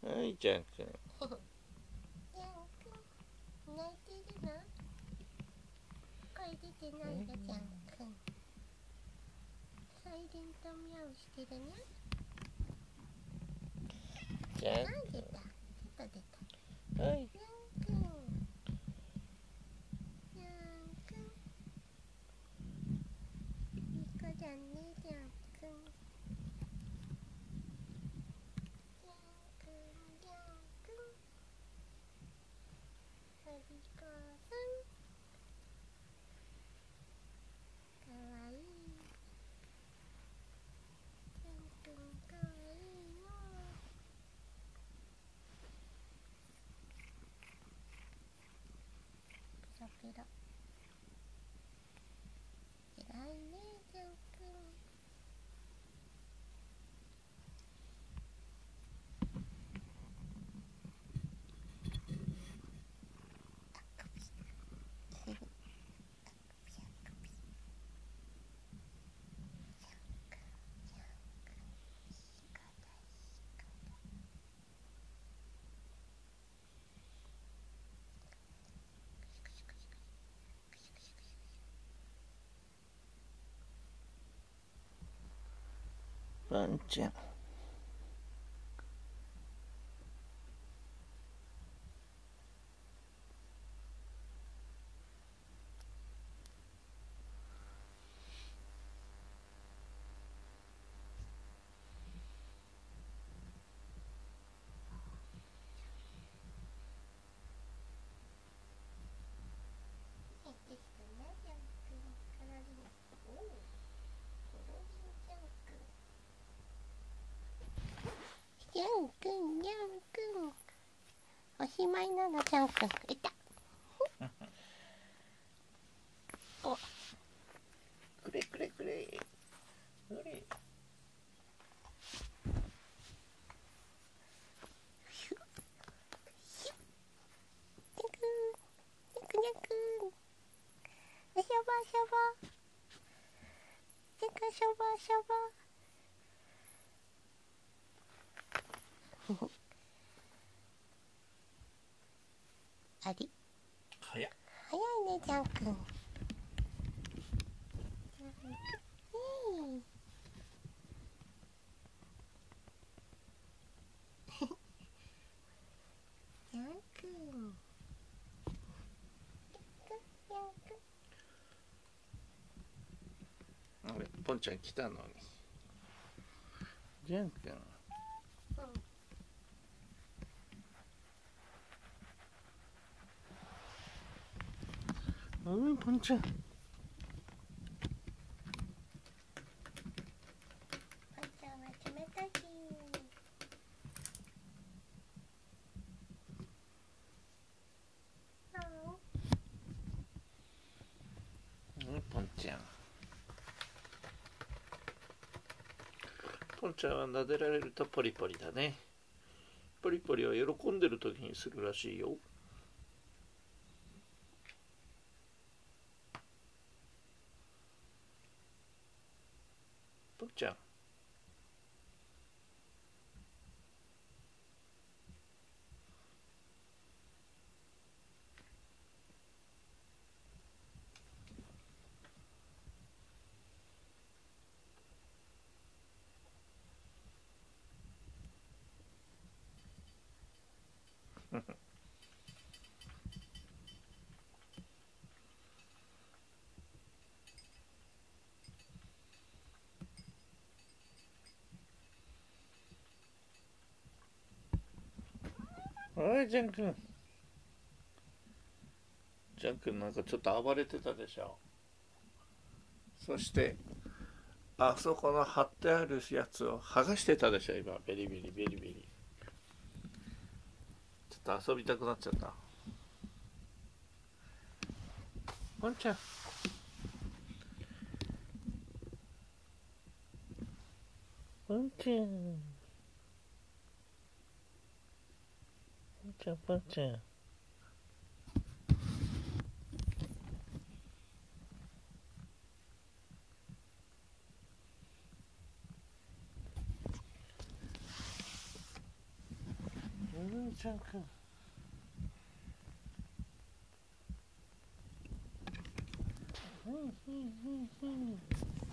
はい、ジャン君。 ジャン君、泣いてるの？声出てないよ、ジャン君。サイレントミャオしてるね。 ジャン出た。ちょっと出た。 はい。 ジャン君。ジャン君。いい子だね、ジャン君。ジャン君、ジャン君。お利口さん。かわいい。ジャン君かわいいの。ペロペロ。偉いね、ジャン君。 ワンちゃん。 ジャン君、ジャン君。おしまいなの、ジャン君。いた。お。 くれくれくれ。くれ。 しょぼしょぼ。ジャン君、しょぼしょぼ。あり。 早っ。 早いね、ジャン君。ジャン君。 あれ、ポンちゃん来たのに。ジャン君。ポンちゃん。 ポンちゃんは冷たいし。 ポンちゃん。ポンちゃんは撫でられるとポリポリだね。ポリポリは喜んでる時にするらしいよ。ポンちゃん。おい、ジャン君。ジャン君なんかちょっと暴れてたでしょ。そしてあそこの貼ってあるやつを剥がしてたでしょ今。ベリベリベリベリ。ちょっと遊びたくなっちゃった。ポンちゃん。ポンちゃん。ポンちゃん、ポンちゃん。 ちゃんくん。うんうんうんうん。